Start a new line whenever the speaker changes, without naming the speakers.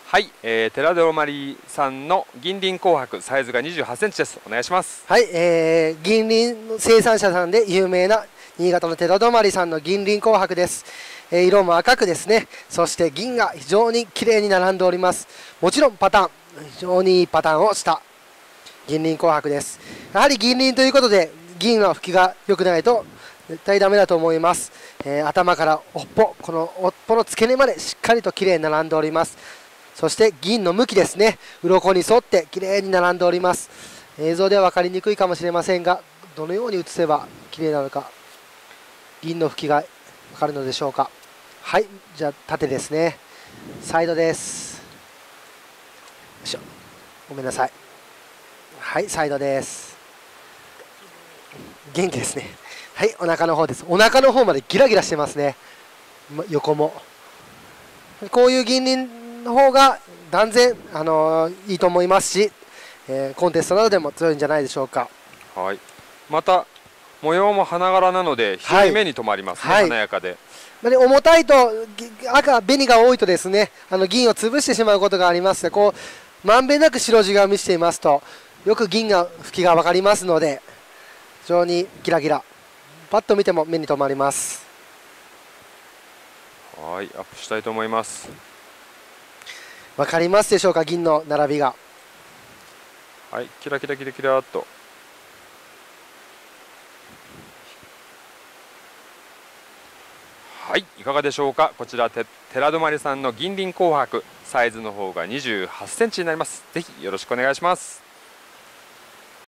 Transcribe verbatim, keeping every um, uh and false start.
はい、えー、寺戸まりさんの銀鱗紅白サイズがにじゅうはちセンチです。お願いします。
はい、えー、銀鱗の生産者さんで有名な新潟の寺戸まりさんの銀鱗紅白です。えー、色も赤くですね、そして銀が非常に綺麗に並んでおります。もちろんパターン、非常にいいパターンをした銀鱗紅白です。やはり銀鱗ということで銀の吹きが良くないと絶対ダメだと思います。えー、頭から尾っぽ、この尾っぽの付け根までしっかりと綺麗に並んでおります。そして銀の向きですね、鱗に沿って綺麗に並んでおります。映像では分かりにくいかもしれませんが、どのように映せば綺麗なのか、銀の吹きが分かるのでしょうか。はい、じゃあ縦ですね、サイドです。よいしょ、ごめんなさい。はい、サイドです。元気ですね。はい、お腹の方です。お腹の方までギラギラしてますね、横も。こういう銀鱗の方が断然、あのー、いいと思いますし、えー、コンテストなどでも強いんじゃないでしょうか。
はい、また模様も花柄なので非常に目に留まりますね、はい、華やかで。
重たいと赤紅が多いとですね、あの銀を潰してしまうことがありますので、こうまんべんなく白地が見せていますとよく銀が吹きが分かりますので、非常にギラギラ、パッと見ても目に留まります。
はい、アップしたいと思います。
分かりますでしょうか、銀の並びが。
はい、キラキラキラキラっと。はい、いかがでしょうか。こちらて寺戸まりさんの銀鱗紅白サイズの方がにじゅうはちセンチになります。ぜひよろしくお願いします。